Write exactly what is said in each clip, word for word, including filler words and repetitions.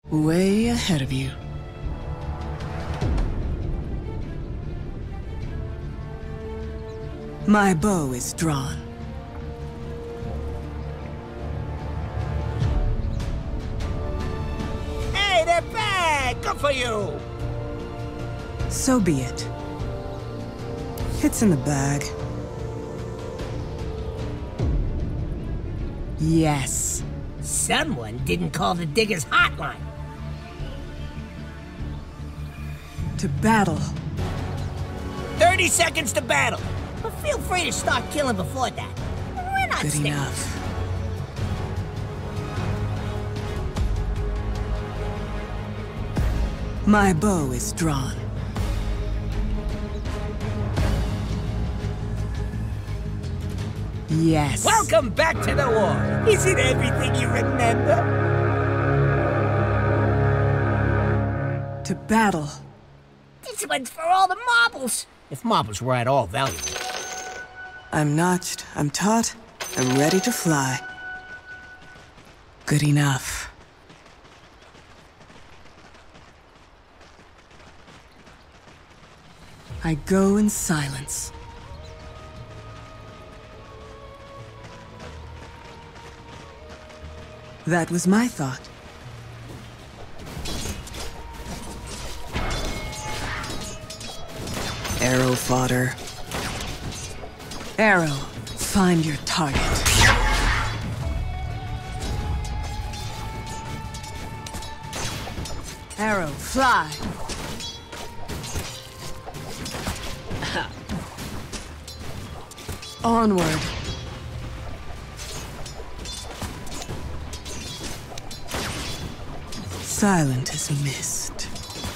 Way ahead of you. My bow is drawn. Hey, they're back! Good for you! So be it. It's in the bag. Yes. Someone didn't call the Diggers hotline. To battle. thirty seconds to battle. But feel free to start killing before that. We're not Good sticking. enough. My bow is drawn. Yes. Welcome back to the war. Is it everything you remember? To battle. This one's for all the marbles. If marbles were at all valuable. I'm notched, I'm taut, I'm ready to fly. Good enough. I go in silence. That was my thought. Arrow fodder. Arrow, find your target. Arrow, fly. Onward. Silent as mist.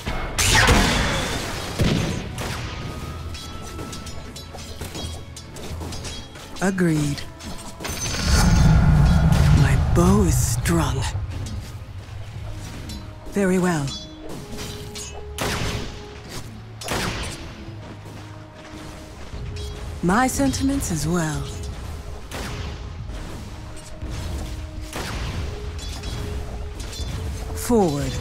Agreed. My bow is strung. Very well. My sentiments as well. Forward.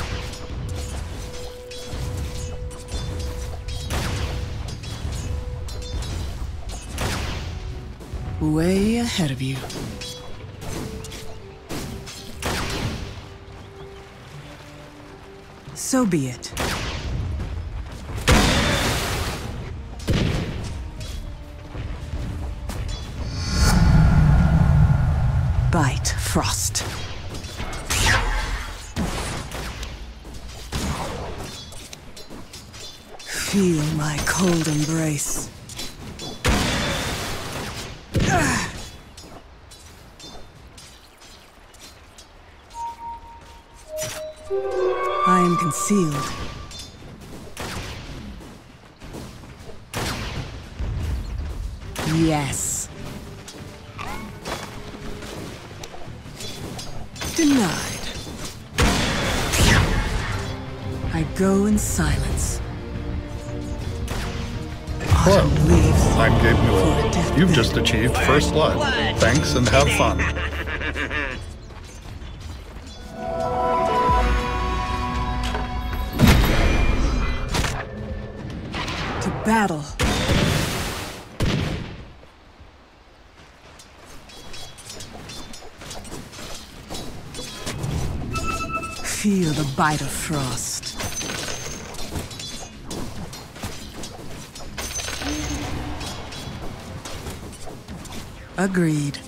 Way ahead of you. So be it. Bite, Frost. Feel my cold embrace. I am concealed. Yes. Denied. I go in silence. Hello, Autumn leaves. I'm Gabe For a Newell. deathbed. You've just achieved First Blood. Thanks and have fun. To battle. Feel the bite of frost. Agreed.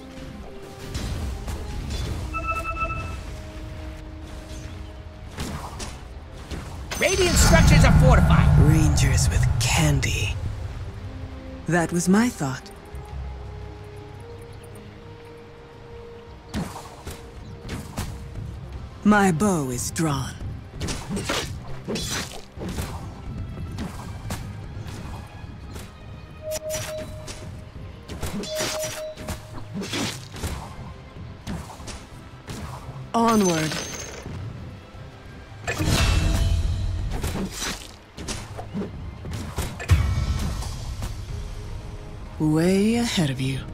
Radiant structures are fortified. Rangers with candy. That was my thought. My bow is drawn. Onward. Way ahead of you.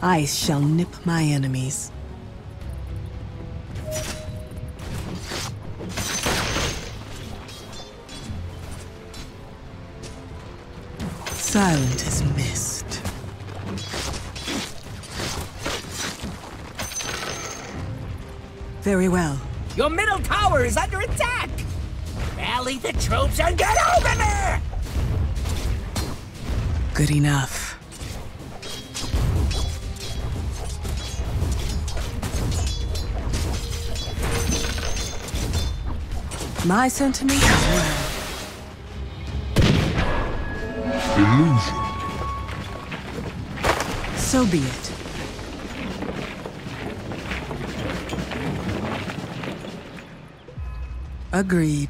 I shall nip my enemies. Silent as mist. Very well. Your middle tower is under attack! Rally the troops and get over there! Good enough. My sentiment is well. Illusion. So be it. Agreed.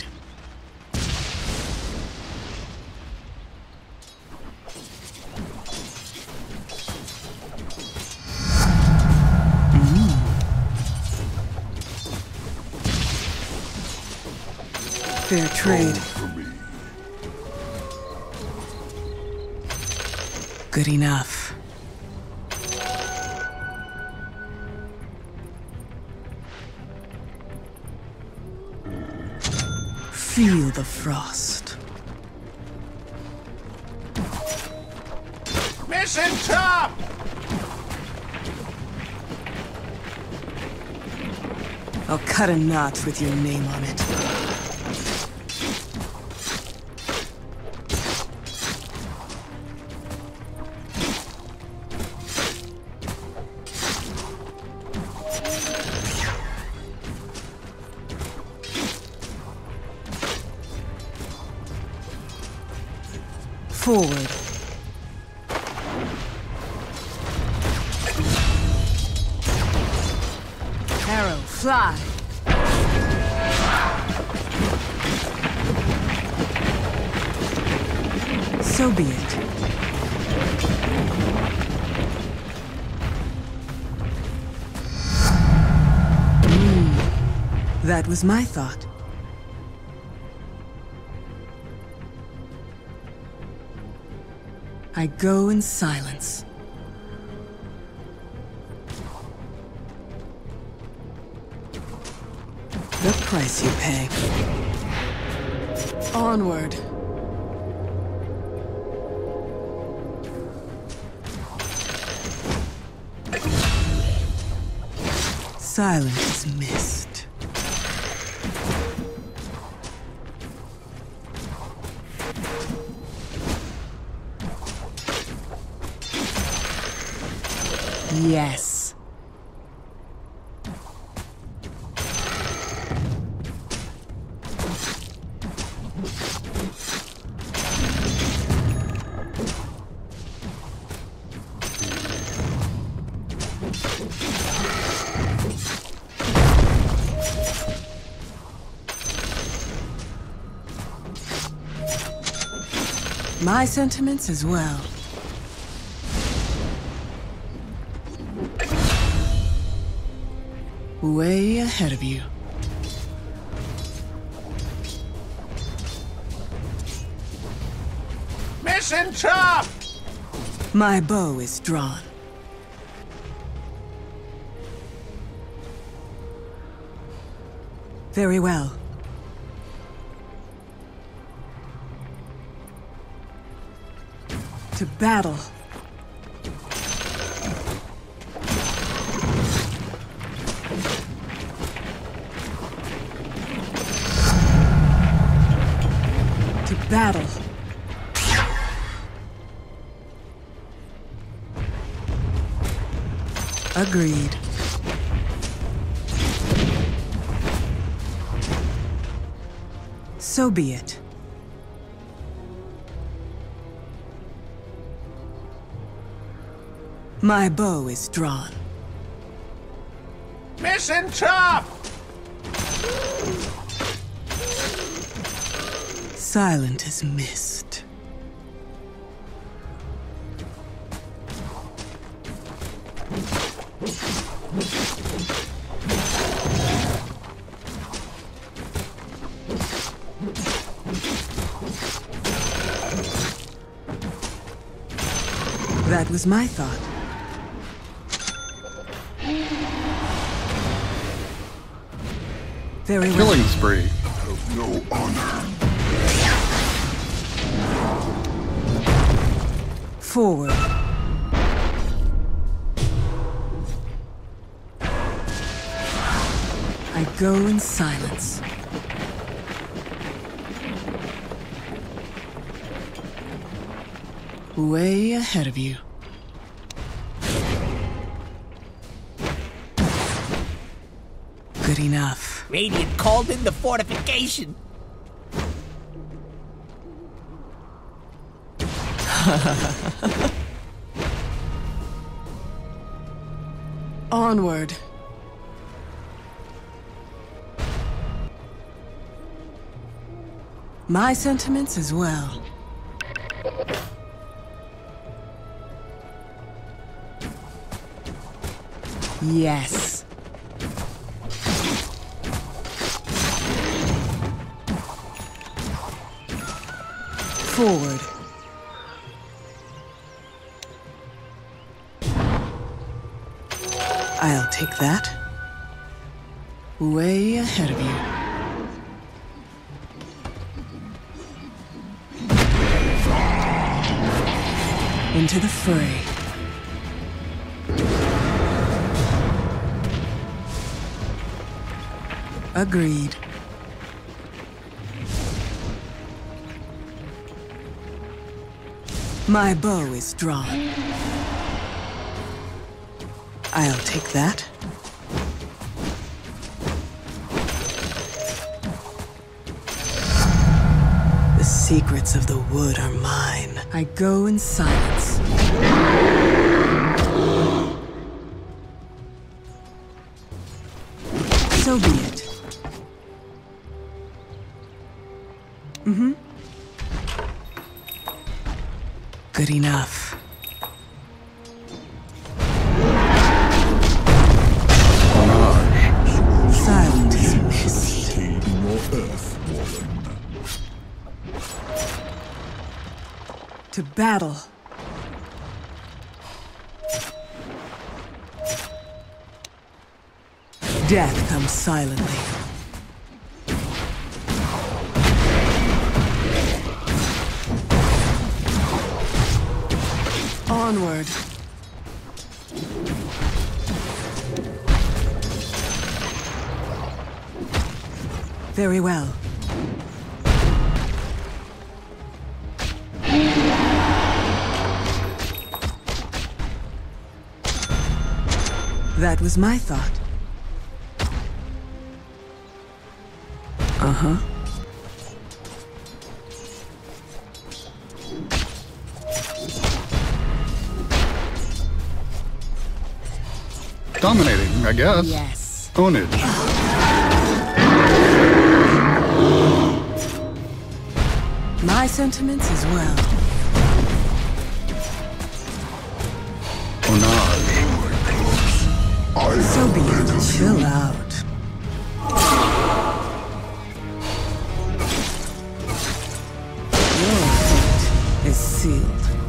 Mm. Fair trade. Good enough. Feel the frost. Mission top! I'll cut a knot with your name on it. Forward. Arrow, fly. So be it. Mm, that was my thought. I go in silence. The price you pay. Onward. Silent as mist. Yes. My sentiments as well. Way ahead of you. Mission top! My bow is drawn. Very well. To battle. To battle. Agreed. So be it. My bow is drawn. Mission top! Silent as mist. That was my thought. Very well. Killing spree. Have no honor. Forward. I go in silence. Way ahead of you. Good enough. Radiant called in the fortification. Onward. My sentiments as well. Yes. Forward. I'll take that. Way ahead of you. Into the fray. Agreed. My bow is drawn. I'll take that. The secrets of the wood are mine. I go in silence. So be it. Mm-hmm. Good enough. Silent as mist. To battle. Death comes silently. Onward. Very well. That was my thought. Uh-huh. Dominating, I guess. Yes. Ownage. My sentiments as well. Onage. So be it. Chill out. Your fate is sealed.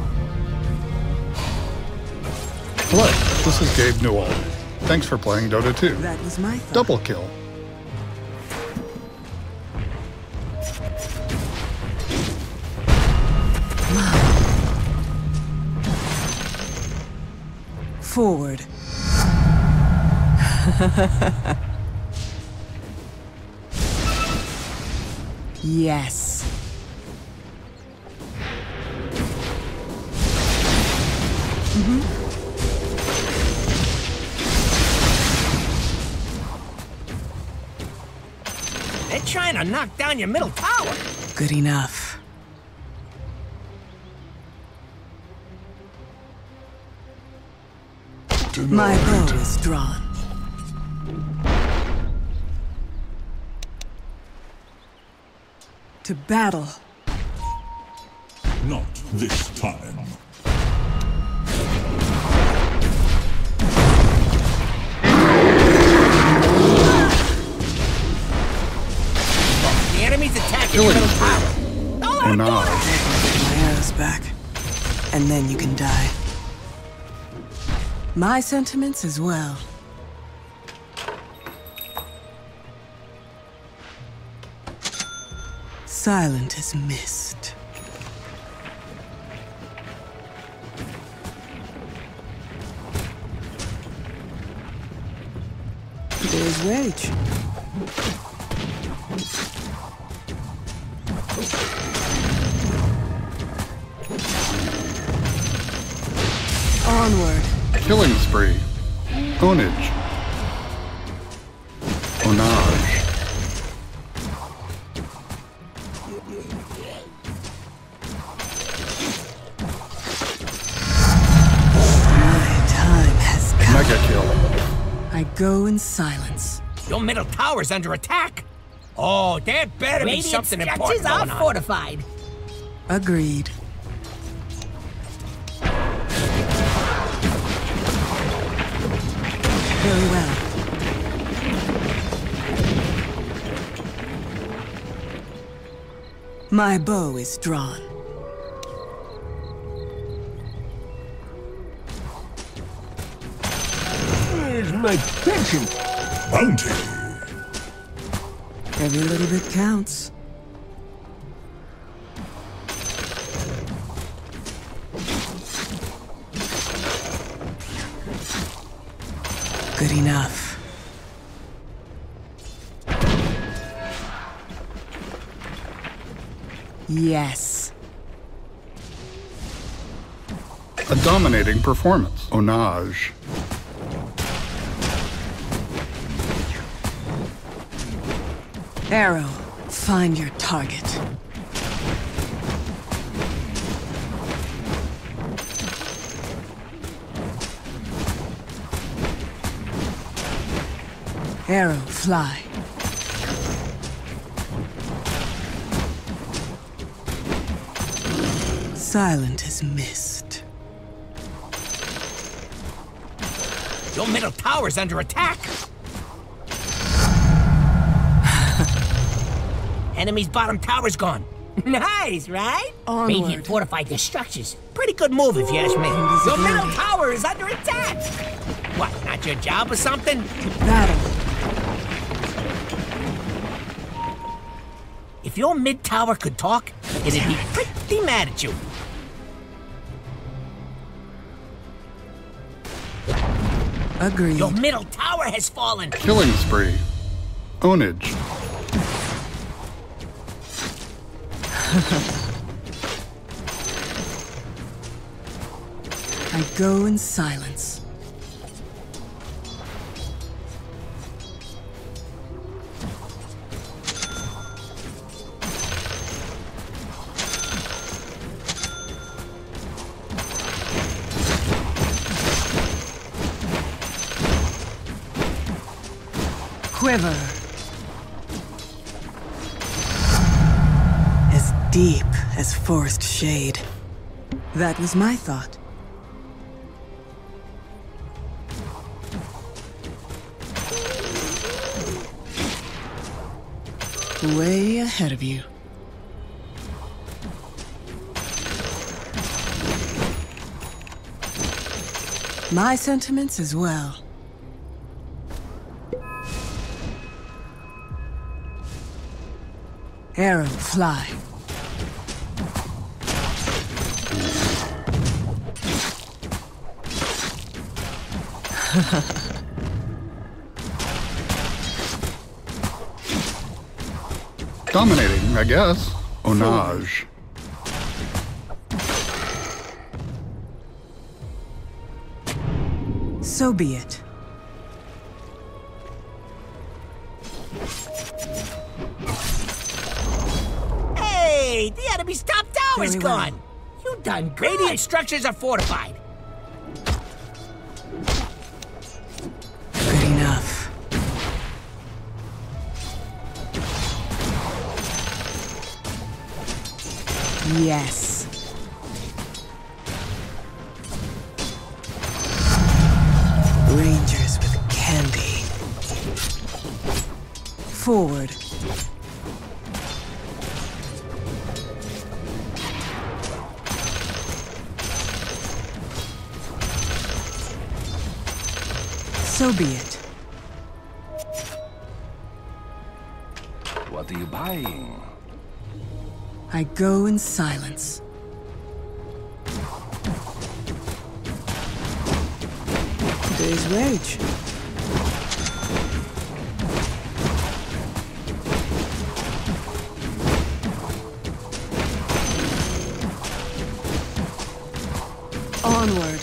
Hello, this is Gabe Newell. Thanks for playing Dota two. That was my thought. Double kill. Forward. Yes. Mm-hmm. They're trying to knock down your middle tower. Good enough. My bow is drawn. To battle. Not this time. The enemy's attacking your middle tower. Don't let him do it. Onage. My arrows back. And then you can die. My sentiments as well. Silent as mist. There's rage. Onward. Killing spree. Ownage. Onage. My time has come. Mega kill. I go in silence. Your middle tower's under attack. Oh, there better be Radiant something structures important are going on. fortified. Agreed. Very well. My bow is drawn. Where's my pension? Bounty. Every little bit counts. Good enough. Yes. A dominating performance. Onage. Arrow, find your target. Arrow, fly. Silent as mist. Your middle tower's under attack. Enemy's bottom tower's gone. Nice, right? Onward. Radiant fortified their structures. Pretty good move if you ask me. Your middle Invisibility. tower is under attack. What, not your job or something? Battle. If your mid tower could talk, it'd be pretty mad at you. Agreed. Your middle tower has fallen. Killing spree. Ownage. I go in silence. Quiver. As deep as forest shade. That was my thought. Way ahead of you. My sentiments as well. Arrow, fly. Dominating, I guess. Onage. So be it. Hey, the enemy's top tower's Very well. gone. You done great. Radiant structures are fortified. Good enough. Yes. Rangers with candy. Forward. So be it. What are you buying? I go in silence. Today's rage. Onward.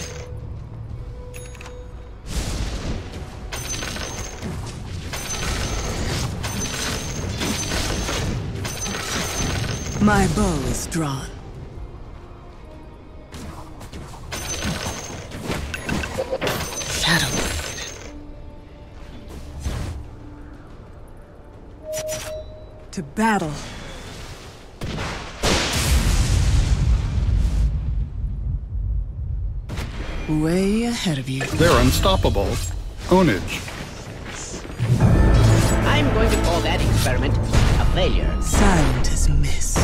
My bow is drawn. Shadowblade. To battle. Way ahead of you. They're unstoppable. Ownage. I'm going to call that experiment a failure. Silent as mist.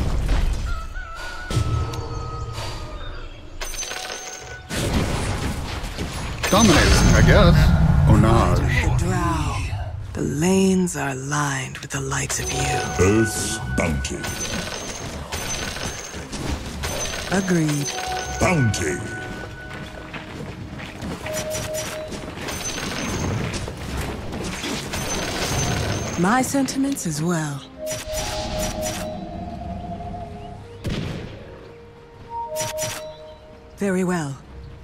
Dominating, I guess. Onage. The drow. The lanes are lined with the likes of you. Earth's bounty. Agreed. Bounty. My sentiments as well. Very well.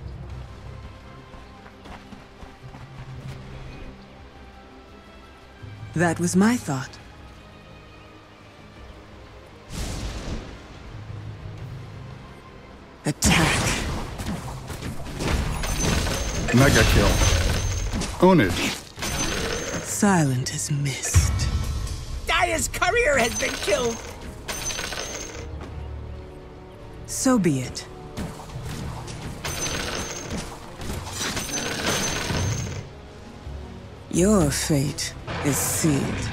That was my thought. Attack. Mega kill. Ownage. Silent as mist. Dire's courier has been killed. So be it. Your fate is sealed.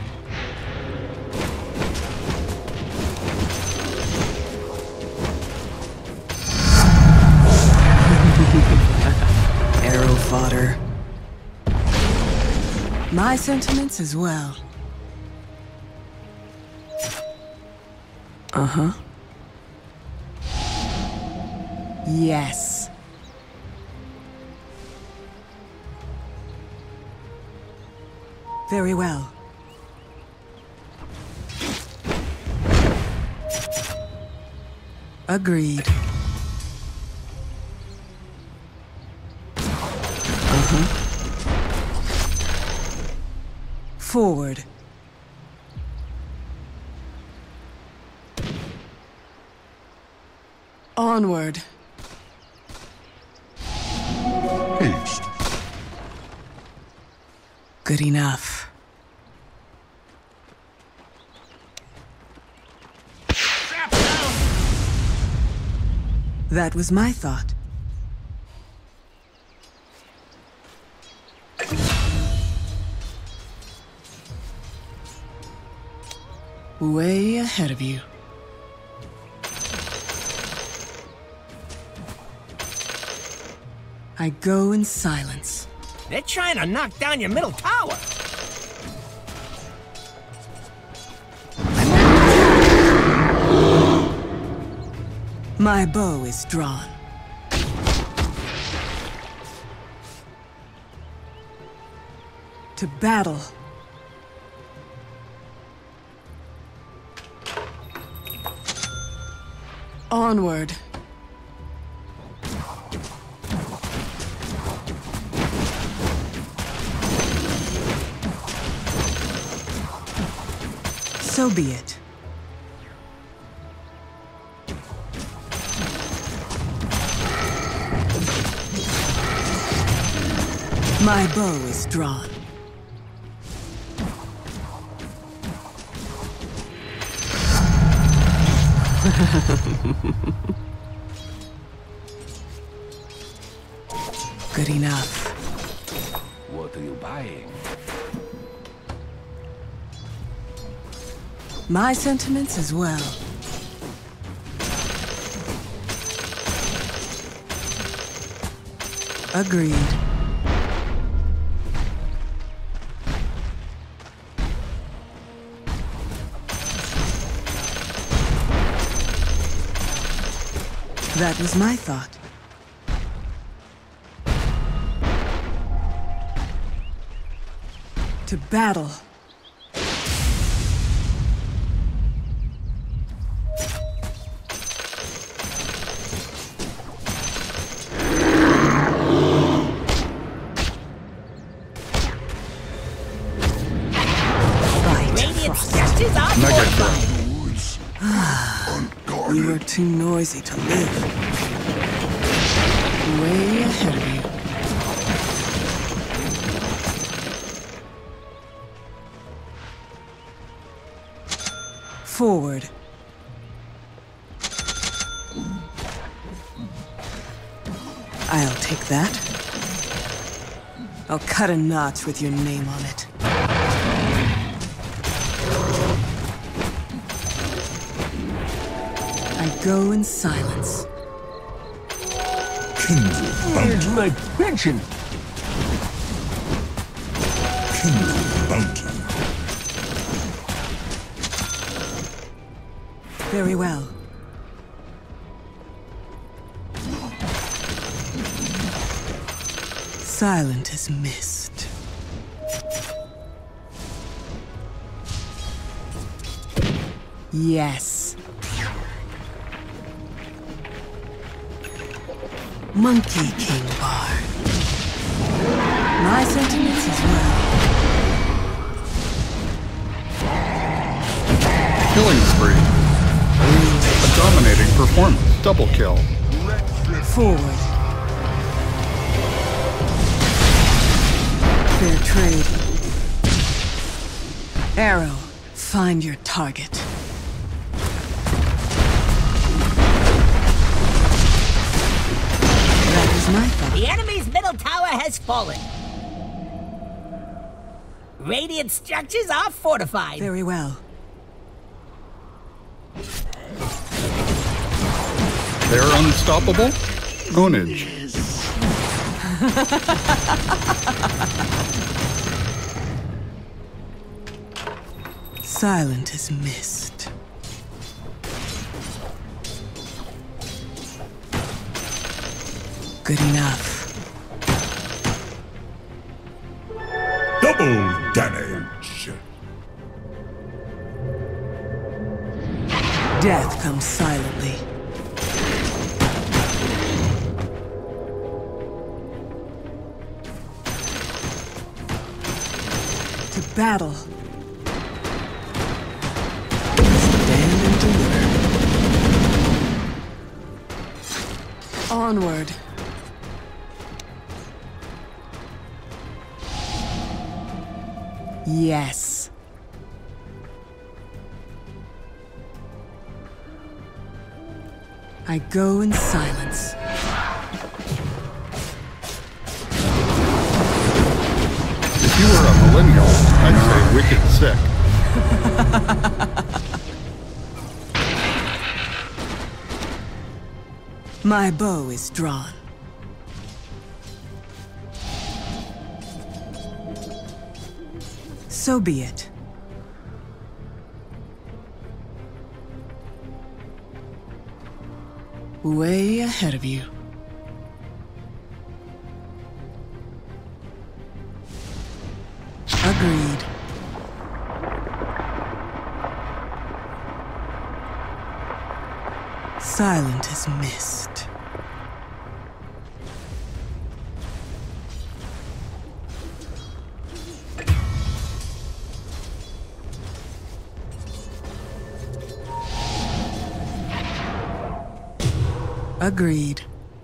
Arrow fodder. My sentiments as well. Uh-huh. Yes. Very well. Agreed. Uh-huh. Forward. Onward. Haste. Good enough. That was my thought. Way ahead of you. I go in silence. They're trying to knock down your middle tower. My bow is drawn. To battle. Onward. So be it. My bow is drawn. Good enough. What are you buying? My sentiments as well. Agreed. That was my thought. To battle. You are too noisy to live. Way ahead of you. Forward. I'll take that. I'll cut a notch with your name on it. I go in silence. Kingdom bounty. My pension. Kingdom bounty. Very well. Silent as mist. Yes. Monkey King Bar. My sentiments as well. Killing spree. A dominating performance. Double kill. Forward. Fair trade. Arrow, find your target. That is my thought. The enemy's middle tower has fallen. Radiant structures are fortified. Very well. They're unstoppable. Ownage. Silent as mist. Good enough. Double damage. Death comes silently. To battle. Stand and deliver. Onward. Yes. I go in silence. If you were a millennial, I'd say wicked sick. My bow is drawn. So be it. Way ahead of you. Agreed. Silent as mist. Agreed.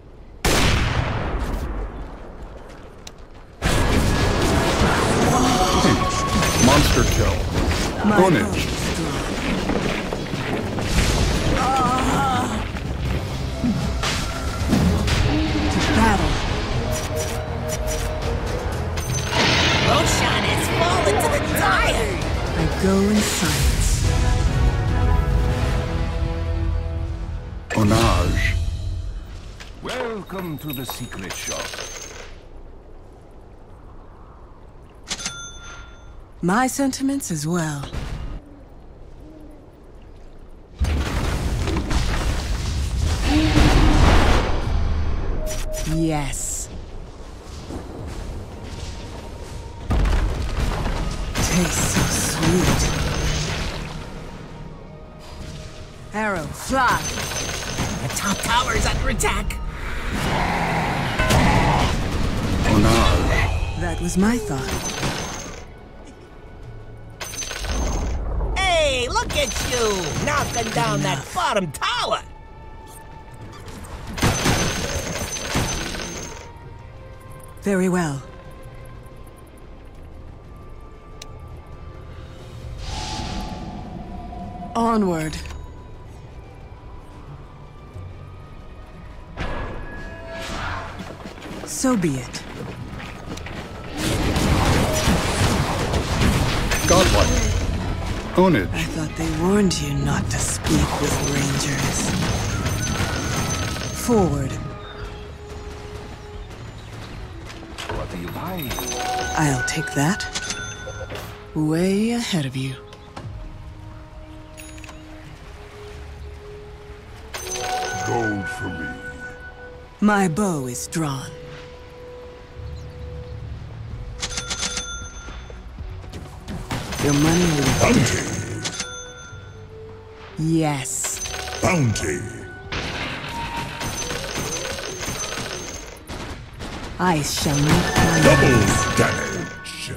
Monster kill. My Ownage. bow is drawn. Ah. To battle. Roshan has fallen to the tire. I go in silence. Onage. Welcome to the secret shop. My sentiments as well. Yes. Tastes so sweet. Arrow, fly. The top tower is under attack. Oh no. That was my thought. Hey, look at you! Knocking down that bottom tower! Very well. Onward. So be it. Godlike. Ownage. I thought they warned you not to speak with rangers. Forward. What do you buy? I'll take that. Way ahead of you. Gold for me. My bow is drawn. Your money will... Bounty. Yes. Bounty. I shall not find Double peace. damage.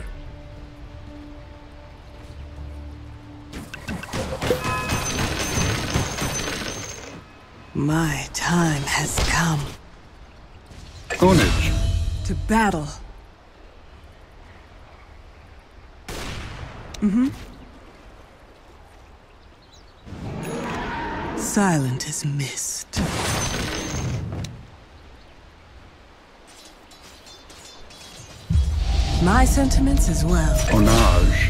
My time has come. Ownage. To battle. Mm-hmm. Silent as mist. My sentiments as well. Onage.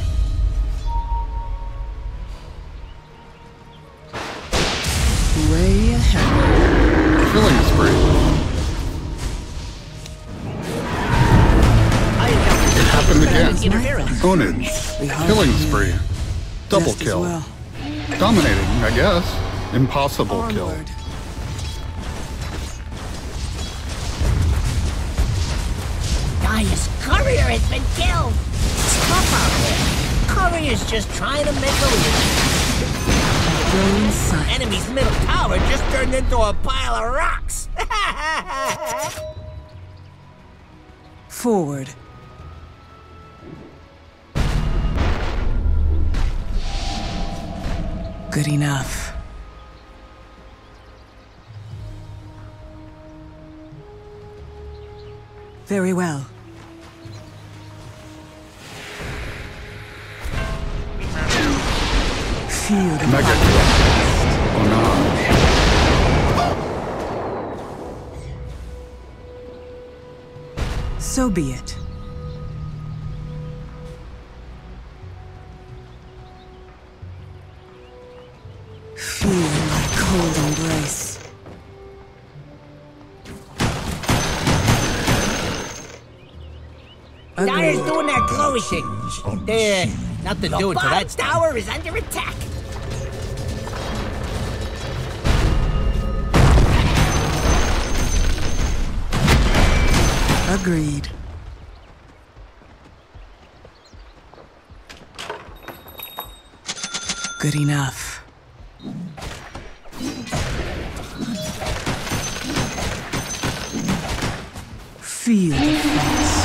Way ahead. Killing spree. It happened again. Interference. Ownage. We hardly Killing knew. spree. Double Just as kill. well. Dominating, I guess. Impossible kill. Onward. Gaius Courier has been killed! It's tough out there. Courier's just trying to make a living. Go inside. Enemy's middle tower just turned into a pile of rocks! Forward. Good enough. Very well. Feel the Mega power. kill. Onage. So be it. Feel my cold embrace. Dyer's Agreed. doing that Chloe thing. On There, sea. nothing The doing to bottom that tower is under attack. Agreed. Good enough. Feel the force.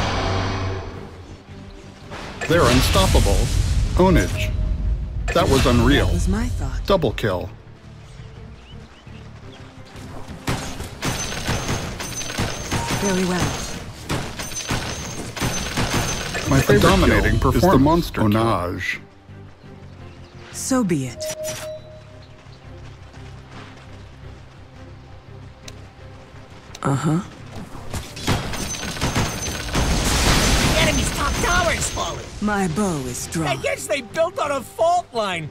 They're unstoppable. Ownage. That was unreal. That was my thought. Double kill. Very well. My favorite dominating kill is the monster Onage. So be it. Uh-huh. The enemy's top tower is falling. My bow is I drawn. guess they built on a fault line.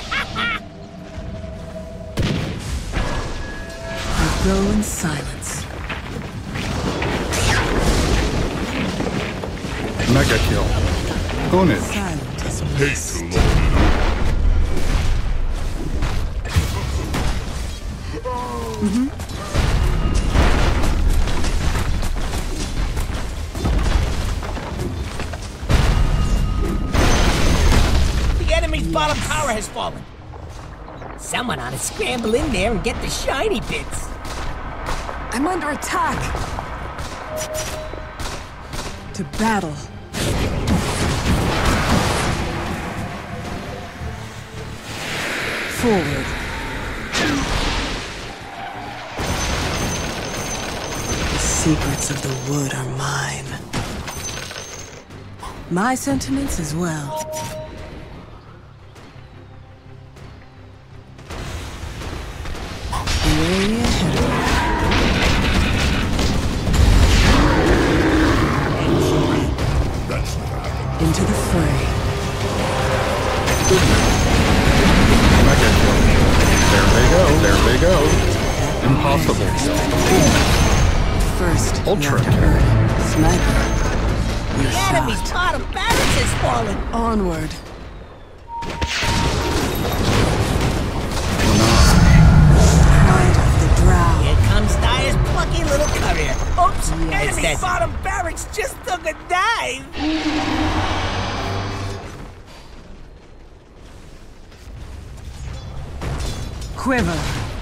I go in silence. Mega kill. Ownage. Silent as Hate mist. to load it up. bottom tower has fallen. Someone ought to scramble in there and get the shiny bits. I'm under attack. To battle. Forward. The secrets of the wood are mine. My sentiments as well. Way ahead of me. That's not. Into the fray. Mega kill. There they go. There they go. Impossible. First, Ultra you have to kill. burn. Sniper. The You're enemy's shot. bottom barracks has fallen. Onward. Pride of the drow. Here comes Dyer's plucky little courier. Oops, Yes. enemy's bottom barracks just took a dive. Quiver.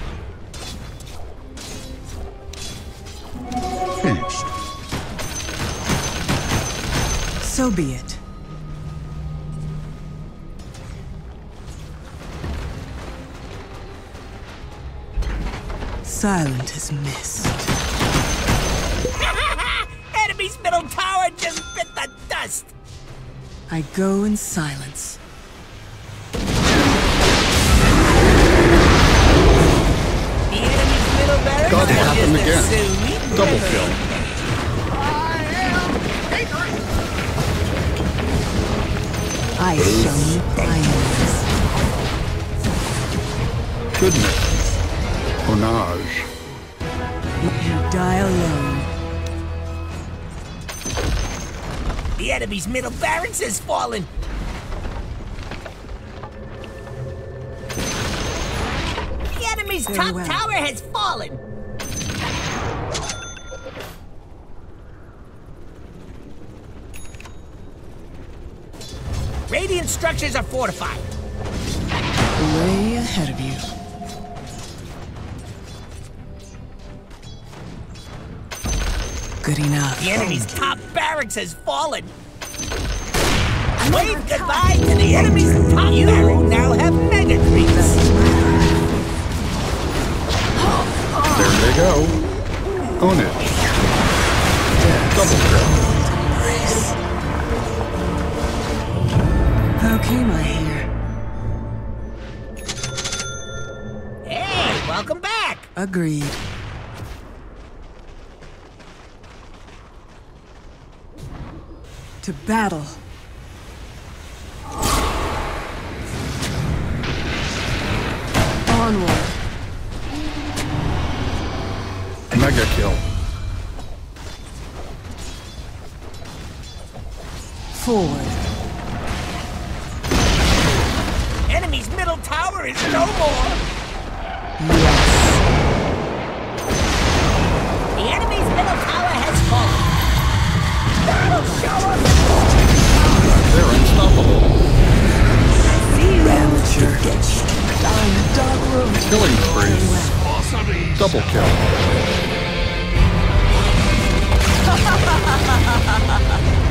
Haste. So be it. Silent as mist. Enemy's middle tower just bit the dust. I go in silence. The enemy's middle barracks God, what are happened just again? a sweet Double river. kill. I show you kindness. Goodness. Onage. You die alone. The enemy's middle barracks has fallen. The enemy's Very top well. tower has fallen. Radiant structures are fortified. Way ahead of you. Good enough. The enemy's top barracks has fallen. Wave goodbye to the enemy's top you barracks. Now have mega creeps. There they go. Own it. Double kill. How came I here? Hey, welcome back. Agreed. To battle. Onward. Mega kill. Forward. Enemy's middle tower is no more. Yes. The enemy's middle tower has fallen. That'll show us. They're unstoppable. Amateur. Down the dark room. Killing spree. Double kill.